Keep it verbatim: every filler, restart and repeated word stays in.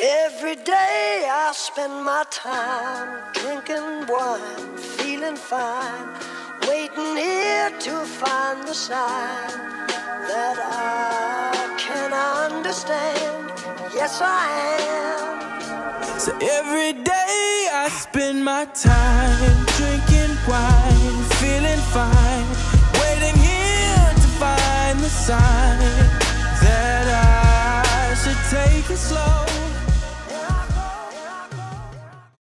Every day I spend my time drinking wine, feeling fine, waiting here to find the sign that I can understand. Yes, I am. So every day I spend my time drinking wine, feeling fine,